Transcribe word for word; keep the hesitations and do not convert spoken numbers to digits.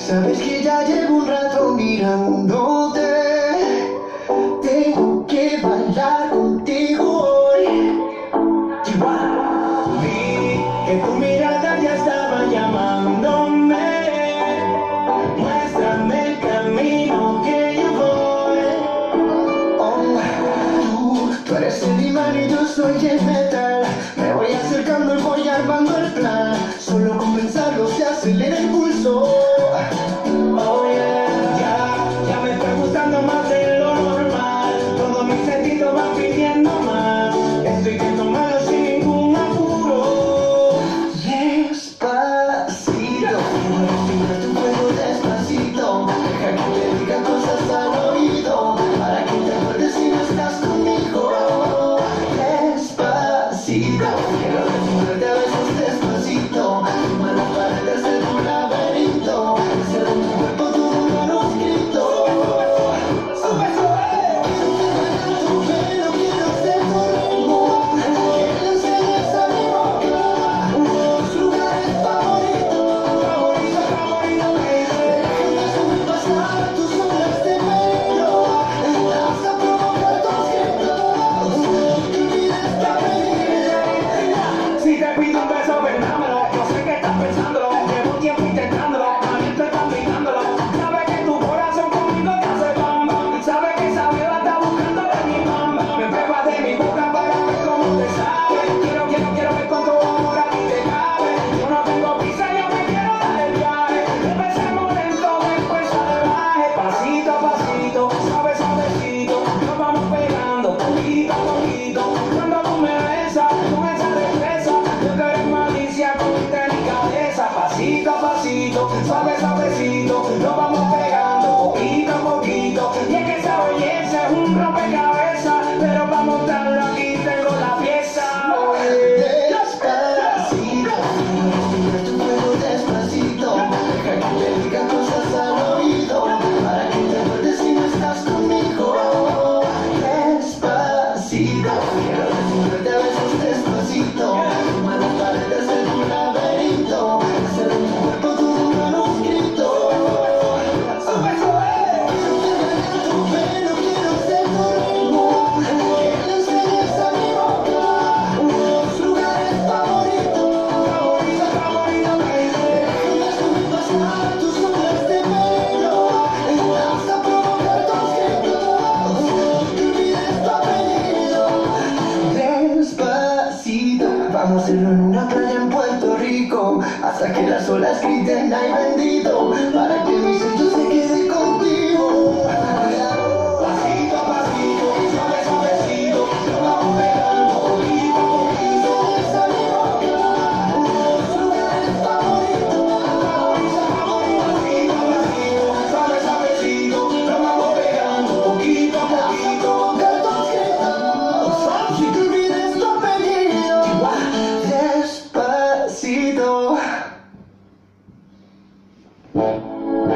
Sabes que ya llevo un rato mirándote. Tengo que bailar contigo hoy. Chihuahua. Vi que tu mirada ya estaba llamándome. Muéstrame el camino que yo voy. Oh, tú, tú eres el imán y yo soy el metal. Me voy acercando y voy armando el plan. Solo con pensarlo se acelera el pulso. Oh yeah, ya, ya me está gustando más de lo normal. Todos mis sentidos van pidiendo más. Estoy que tomarlo sin ningún apuro. Despacito, quiero respirar tu cuello despacito. Deja que te diga cosas al oído, para que te acuerdes si no estás conmigo. Despacito, quiero desnudarte a besos despacito. Tu mano para el hacer un laberinto. Hacer de tu cuerpo todo un manuscrito. Sube, sube. Tu pelo quiero ser tu ritmo. Que le enseñes a mi boca unos lugares favoritos. Favorito, favorito, baby. Déjame subir pasar tus olas de pelo. Hasta provocar tus gritos. Que olvides la pena. Si te pido un beso, ven, dámelo. Yo sé que estás pensándolo. Llevo tiempo intentándolo. Nadie te está mirándolo. Sabes que tu corazón conmigo te hace bamba. Sabes que esa vela está buscando de mi mamba. Me pruebas de mi boca para ver cómo te sabe. Quiero, quiero, quiero ver cuánto amor a ti te cabe. Yo no tengo prisa, yo me quiero dar el viaje. Empecemos lento, después salvaje. Pasito a pasito, suave, suavecito. Nos vamos pegando poquito a poquito. Cuando tú me besas con esa destreza, yo que eres malicia con mi delicadeza. Pasito a pasito, suave, suavecito. Nos vamos pegando poquito a poquito. Y es que esa belleza es un rompecabezas, pero para montarlo aquí tengo la pieza. Despacito, respira tu cuerpo despacito. Deja que te diga cosas al oído, para que te acuerdes si no estás conmigo. Despacito, quiero desnudarte a besos despacito. Tu mano para el hacer un laberinto. Hacer de tu cuerpo todo un manuscrito. Sube, sube. Tu pelo quiero ser tu ritmo. Que le enseñes a mi boca unos lugares favoritos. Favorito, favorito, baby. Déjame subir pasar tus olas de pelo. Hasta provocar tus gritos. Que olvides tu apellido. Despacito, vamos a hacerlo en una playa en Puerto Rico, hasta que las olas griten ay bendito, para que mi sello se quede contigo. Pasito a pasito, suave, suavecito, nos vamos pegando poquito a poquito. Esa mi boca, unos lugares favoritos. Favorito, favorito, pasito a pasito, suave, suavecito, nos vamos pegando poquito a poquito. Provocar tus gritos, y que olvides tu apellido. Despacito.